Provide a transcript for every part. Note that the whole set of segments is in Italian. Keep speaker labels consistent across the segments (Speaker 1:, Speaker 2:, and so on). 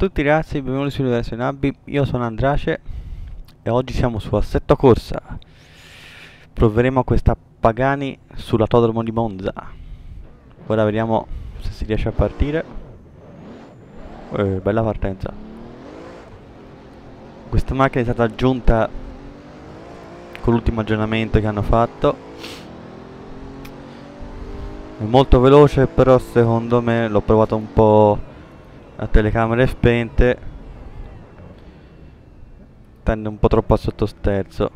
Speaker 1: tutti ragazzi, benvenuti sull'Universo Nabbi, io sono Andrace e oggi siamo su Assetto Corsa. Proveremo questa Pagani sull'autodromo di Monza. Ora vediamo se si riesce a partire. Bella partenza. Questa macchina è stata aggiunta con l'ultimo aggiornamento che hanno fatto. È molto veloce, però secondo me l'ho provato un po' a telecamere spente, tende un po' troppo a sottosterzo.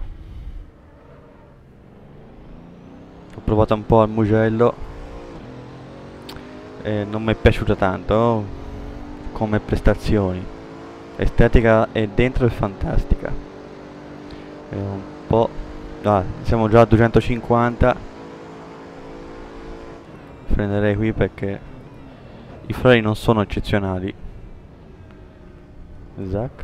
Speaker 1: Ho provato un po' al Mugello e non mi è piaciuta tanto come prestazioni. Estetica e dentro è fantastica. È un po'... siamo già a 250. Frenerei qui perché i freni non sono eccezionali. Zac.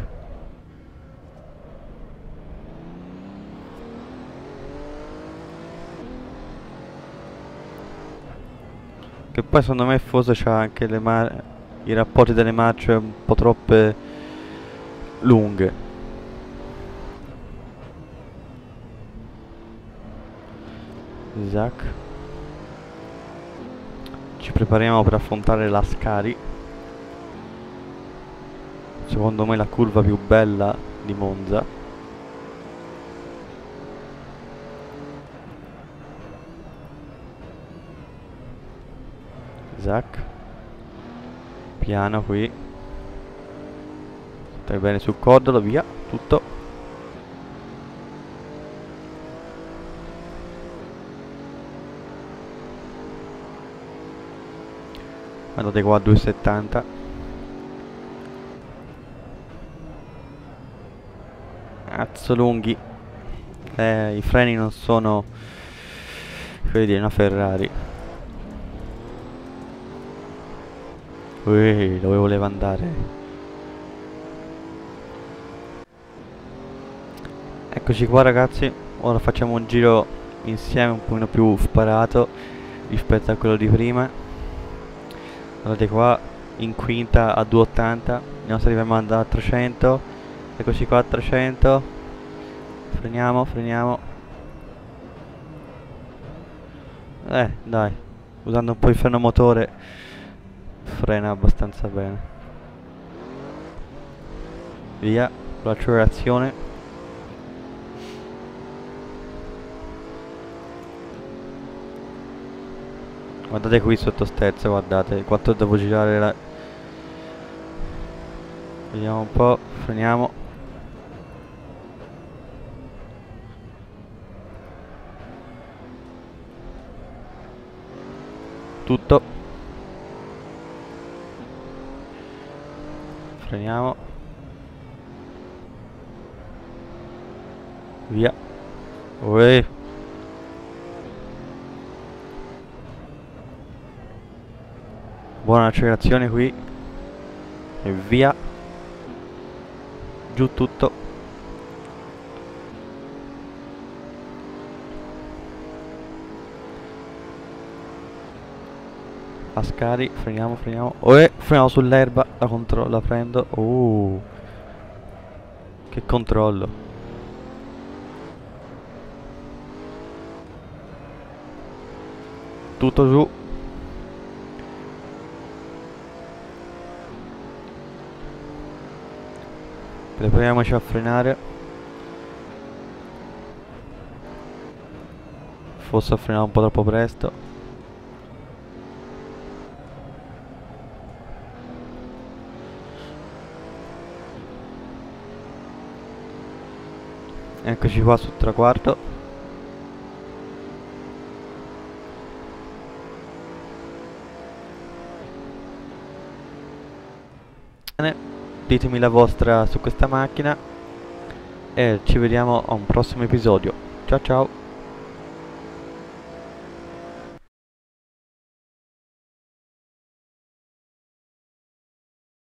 Speaker 1: Che poi secondo me forse c'ha anche i rapporti delle marce un po' troppe lunghe. Zac. Ci prepariamo per affrontare la Scari. Secondo me la curva più bella di Monza. Zac. Piano qui. Stai bene sul cordolo, via, tutto. Andate qua a 2,70. Cazzo lunghi. I freni non sono quelli di una Ferrari. Dove voleva andare? Eccoci qua ragazzi. Ora facciamo un giro insieme un pochino più sparato rispetto a quello di prima. Guardate qua, in quinta a 2,80, andiamo se arriviamo ad andare a 300. Eccoci qua a 300. Freniamo. Dai, usando un po' il freno motore frena abbastanza bene. Via, l'accelerazione. Guardate qui sotto sterzo, guardate quanto devo girare la... Vediamo un po', freniamo. Tutto. Freniamo. Via. Uè. Buona accelerazione qui. E via. Giù tutto. Ascari, freniamo. Freniamo sull'erba, la prendo. Che controllo. Tutto giù. Prepariamoci a frenare. Forse ho frenato un po' troppo presto. Eccoci qua sul traguardo. Bene. Ditemi la vostra su questa macchina e ci vediamo a un prossimo episodio. Ciao ciao.